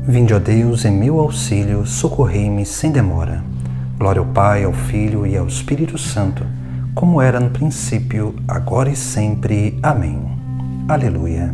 Vinde, ó Deus, em meu auxílio, socorrei-me sem demora. Glória ao Pai, ao Filho e ao Espírito Santo, como era no princípio, agora e sempre. Amém. Aleluia.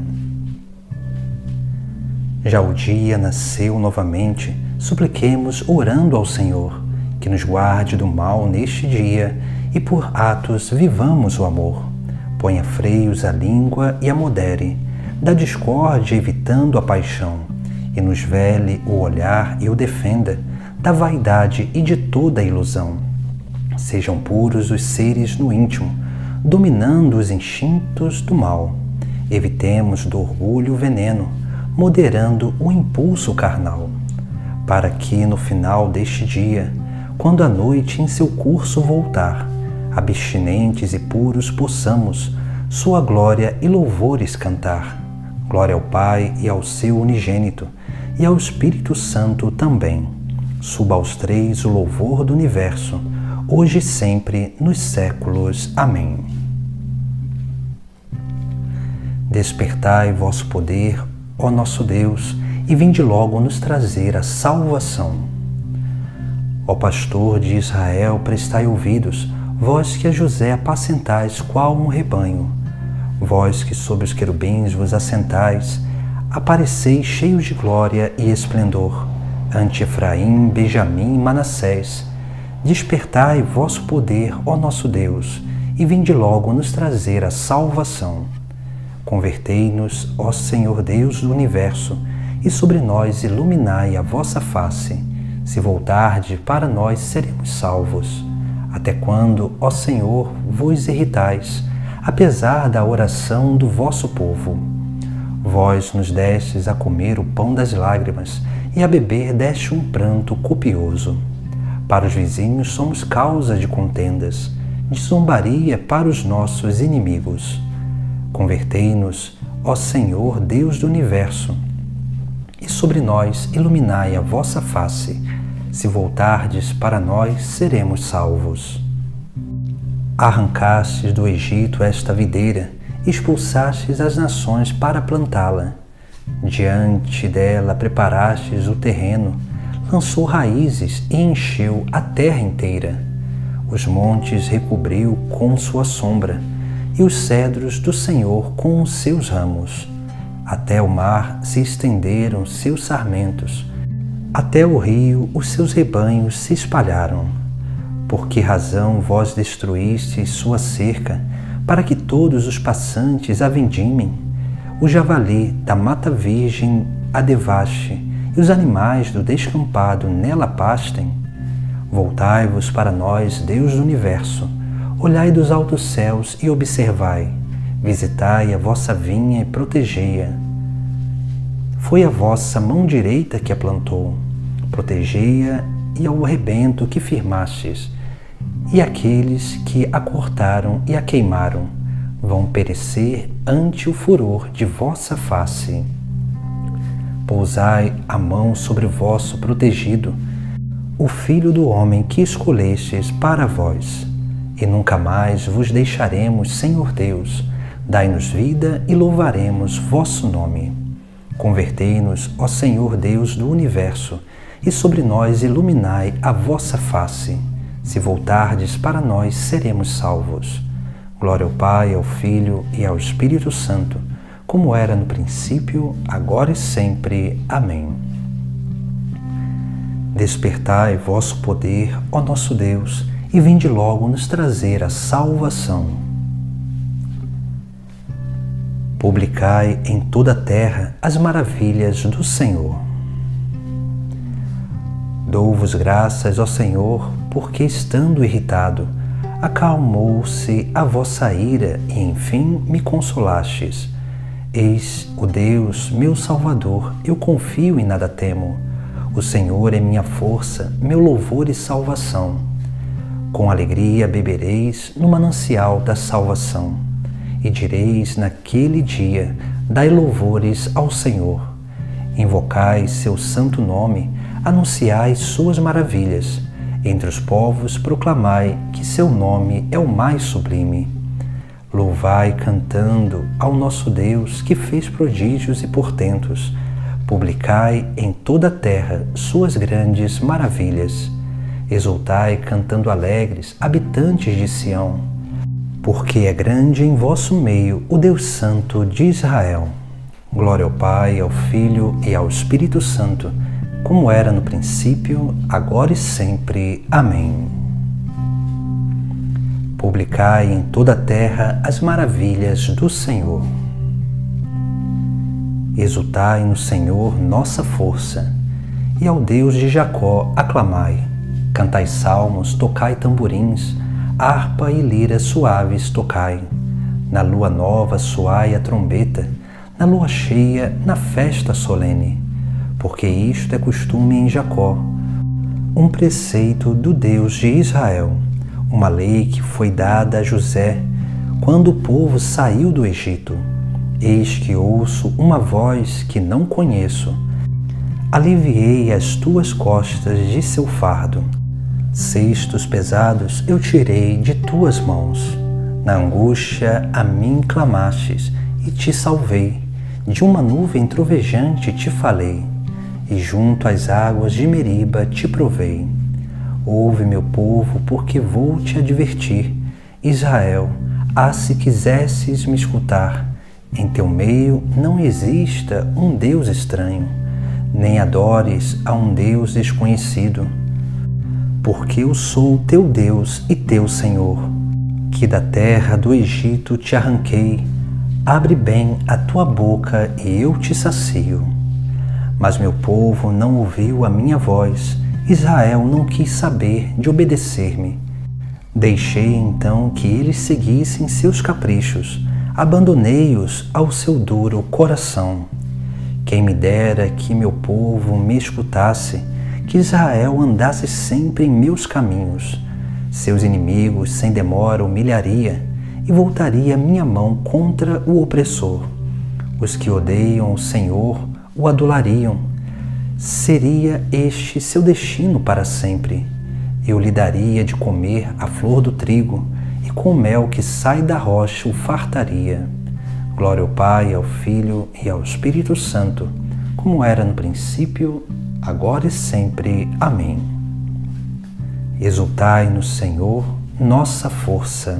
Já o dia nasceu novamente, supliquemos orando ao Senhor, que nos guarde do mal neste dia e por atos vivamos o amor. Ponha freios à língua e a modere, da discórdia evitando a paixão, e nos vele o olhar e o defenda, da vaidade e de toda a ilusão. Sejam puros os seres no íntimo, dominando os instintos do mal. Evitemos do orgulho o veneno, moderando o impulso carnal, para que no final deste dia, quando a noite em seu curso voltar, abstinentes e puros possamos sua glória e louvores cantar. Glória ao Pai e ao seu unigênito, e ao Espírito Santo também. Suba aos três o louvor do universo, hoje e sempre, nos séculos. Amém. Despertai vosso poder, ó nosso Deus, e vinde logo nos trazer a salvação. Ó pastor de Israel, prestai ouvidos, vós que a José apacentais qual um rebanho. Vós que sob os querubins vos assentais, apareceis cheios de glória e esplendor, ante Efraim, Benjamim e Manassés. Despertai vosso poder, ó nosso Deus, e vinde logo nos trazer a salvação. Convertei-nos, ó Senhor Deus do universo, e sobre nós iluminai a vossa face. Se voltarde para nós, seremos salvos. Até quando, ó Senhor, vos irritais, apesar da oração do vosso povo? Vós nos destes a comer o pão das lágrimas, e a beber deste um pranto copioso. Para os vizinhos somos causa de contendas, de zombaria para os nossos inimigos. Convertei-nos, ó Senhor Deus do universo, e sobre nós iluminai a vossa face. Se voltardes para nós, seremos salvos. Arrancastes do Egito esta videira, expulsastes as nações para plantá-la. Diante dela preparastes o terreno, lançou raízes e encheu a terra inteira. Os montes recobriu com sua sombra, e os cedros do Senhor com os seus ramos. Até o mar se estenderam seus sarmentos, até o rio os seus rebanhos se espalharam. Por que razão vós destruístes sua cerca, para que todos os passantes a vindimem? O javali da mata virgem a devaste, e os animais do descampado nela pastem? Voltai-vos para nós, Deus do universo, olhai dos altos céus e observai, visitai a vossa vinha e protegei-a. Foi a vossa mão direita que a plantou, protegei-a e ao rebento que firmastes, e aqueles que a cortaram e a queimaram vão perecer ante o furor de vossa face. Pousai a mão sobre o vosso protegido, o Filho do homem que escolhestes para vós, e nunca mais vos deixaremos, Senhor Deus. Dai-nos vida e louvaremos vosso nome. Convertei-nos, ó Senhor Deus do universo, e sobre nós iluminai a vossa face. Se voltardes para nós, seremos salvos. Glória ao Pai, ao Filho e ao Espírito Santo, como era no princípio, agora e sempre. Amém. Despertai vosso poder, ó nosso Deus, e vinde logo nos trazer a salvação. Publicai em toda a terra as maravilhas do Senhor. Dou-vos graças, ó Senhor, porque estando irritado, acalmou-se a vossa ira e enfim me consolastes. Eis o Deus, meu Salvador, eu confio e nada temo. O Senhor é minha força, meu louvor e salvação. Com alegria bebereis no manancial da salvação, e direis naquele dia, dai louvores ao Senhor. Invocai seu santo nome, anunciai suas maravilhas. Entre os povos proclamai que seu nome é o mais sublime. Louvai cantando ao nosso Deus que fez prodígios e portentos, Publicai em toda a terra suas grandes maravilhas. Exultai cantando alegres, habitantes de Sião, porque é grande em vosso meio o Deus Santo de Israel. Glória ao Pai, ao Filho e ao Espírito Santo, como era no princípio, agora e sempre. Amém. Publicai em toda a terra as maravilhas do Senhor. Exultai no Senhor nossa força, e ao Deus de Jacó aclamai. Cantai salmos, tocai tamborins, harpa e lira suaves tocai. Na lua nova soai a trombeta, na lua cheia, na festa solene. Porque isto é costume em Jacó, um preceito do Deus de Israel, uma lei que foi dada a José, quando o povo saiu do Egito. Eis que ouço uma voz que não conheço. Aliviei as tuas costas de seu fardo. Cestos pesados eu tirei de tuas mãos. Na angústia a mim clamastes e te salvei. De uma nuvem trovejante te falei, e junto às águas de Meriba te provei. Ouve, meu povo, porque vou te advertir. Israel, se quisesses me escutar, em teu meio não exista um Deus estranho, nem adores a um Deus desconhecido. Porque eu sou teu Deus e teu Senhor, que da terra do Egito te arranquei. Abre bem a tua boca e eu te sacio. Mas meu povo não ouviu a minha voz, Israel não quis saber de obedecer-me. Deixei então que eles seguissem seus caprichos, abandonei-os ao seu duro coração. Quem me dera que meu povo me escutasse, que Israel andasse sempre em meus caminhos. Seus inimigos sem demora humilharia, e voltaria minha mão contra o opressor. Os que odeiam o Senhor o adulariam. Seria este seu destino para sempre. Eu lhe daria de comer a flor do trigo, e com o mel que sai da rocha o fartaria. Glória ao Pai, ao Filho e ao Espírito Santo, como era no princípio, agora e sempre. Amém. Exultai no Senhor, nossa força.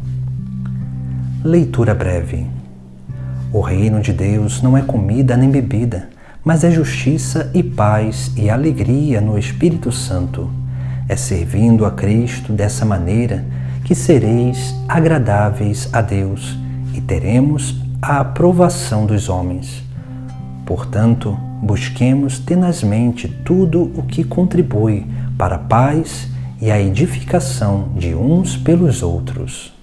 Leitura breve. O reino de Deus não é comida nem bebida, mas é justiça e paz e alegria no Espírito Santo. É servindo a Cristo dessa maneira que sereis agradáveis a Deus e teremos a aprovação dos homens. Portanto, busquemos tenazmente tudo o que contribui para a paz e a edificação de uns pelos outros.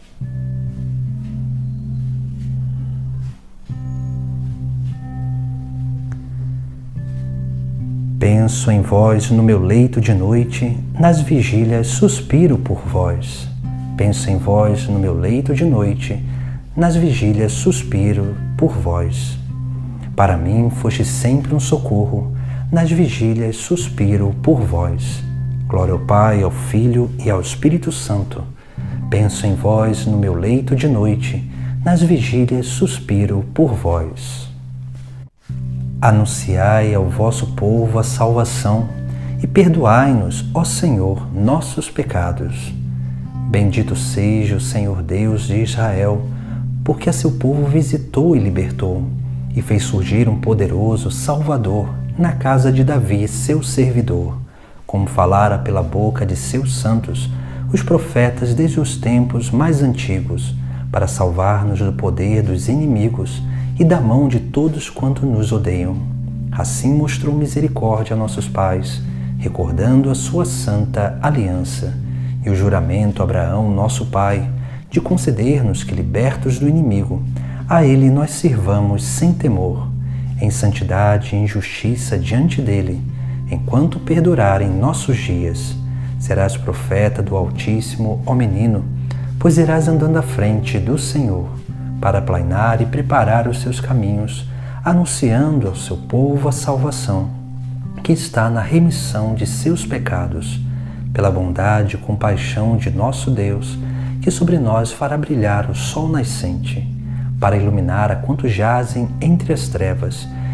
Penso em vós no meu leito de noite, nas vigílias suspiro por vós. Penso em vós no meu leito de noite, nas vigílias suspiro por vós. Para mim foste sempre um socorro, nas vigílias suspiro por vós. Glória ao Pai, ao Filho e ao Espírito Santo. Penso em vós no meu leito de noite, nas vigílias suspiro por vós. Anunciai ao vosso povo a salvação e perdoai-nos, ó Senhor, nossos pecados. Bendito seja o Senhor Deus de Israel, porque a seu povo visitou e libertou, e fez surgir um poderoso Salvador na casa de Davi, seu servidor, como falara pela boca de seus santos, os profetas desde os tempos mais antigos, para salvar-nos do poder dos inimigos e da mão de todos quanto nos odeiam. Assim mostrou misericórdia a nossos pais, recordando a sua santa aliança e o juramento a Abraão, nosso pai, de conceder-nos que, libertos do inimigo, a ele nós sirvamos sem temor, em santidade e em justiça diante dele, enquanto perdurarem nossos dias. Serás profeta do Altíssimo, ó menino, pois irás andando à frente do Senhor, para aplainar e preparar os seus caminhos, anunciando ao seu povo a salvação, que está na remissão de seus pecados, pela bondade e compaixão de nosso Deus, que sobre nós fará brilhar o sol nascente, para iluminar a quantos jazem entre as trevas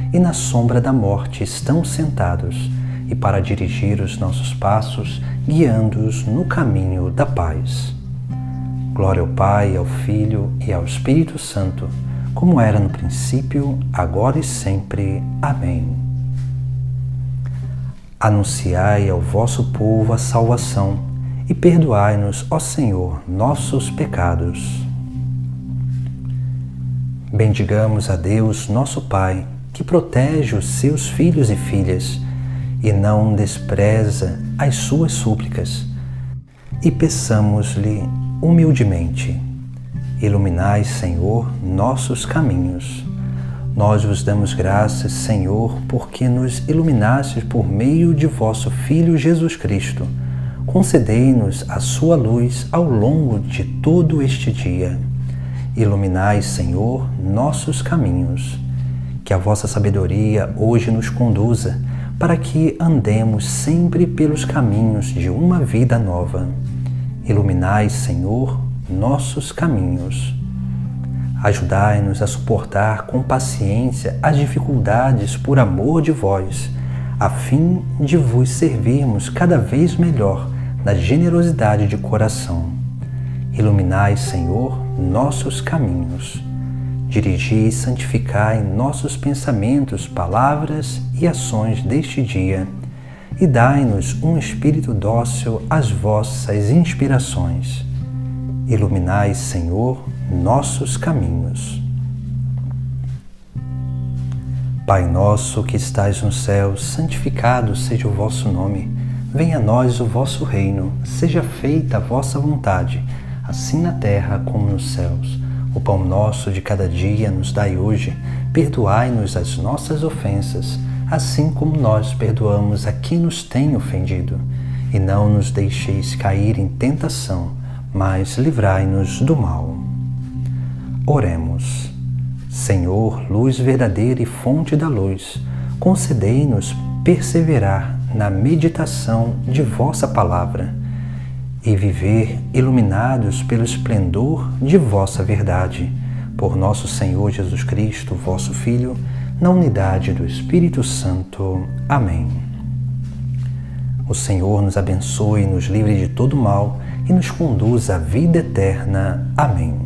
e na sombra da morte estão sentados, e para dirigir os nossos passos, guiando-os no caminho da paz. Glória ao Pai, ao Filho e ao Espírito Santo, como era no princípio, agora e sempre. Amém. Anunciai ao vosso povo a salvação, e perdoai-nos, ó Senhor, nossos pecados. Bendigamos a Deus, nosso Pai, que protege os seus filhos e filhas, e não despreza as suas súplicas, e peçamos-lhe humildemente: iluminai, Senhor, nossos caminhos. Nós vos damos graças, Senhor, porque nos iluminastes por meio de vosso Filho Jesus Cristo. Concedei-nos a sua luz ao longo de todo este dia. Iluminai, Senhor, nossos caminhos. Que a vossa sabedoria hoje nos conduza, para que andemos sempre pelos caminhos de uma vida nova. Iluminai, Senhor, nossos caminhos. Ajudai-nos a suportar com paciência as dificuldades por amor de vós, a fim de vos servirmos cada vez melhor na generosidade de coração. Iluminai, Senhor, nossos caminhos. Dirigi e santificai nossos pensamentos, palavras e ações deste dia, e dai-nos um espírito dócil às vossas inspirações. Iluminai, Senhor, nossos caminhos. Pai nosso que estais no céu, santificado seja o vosso nome. Venha a nós o vosso reino, seja feita a vossa vontade, assim na terra como nos céus. O pão nosso de cada dia nos dai hoje. Perdoai-nos as nossas ofensas, assim como nós perdoamos a quem nos tem ofendido. E não nos deixeis cair em tentação, mas livrai-nos do mal. Oremos. Senhor, luz verdadeira e fonte da luz, concedei-nos perseverar na meditação de vossa palavra e viver iluminados pelo esplendor de vossa verdade. Por nosso Senhor Jesus Cristo, vosso Filho, na unidade do Espírito Santo. Amém. O Senhor nos abençoe e nos livre de todo mal e nos conduz à vida eterna. Amém.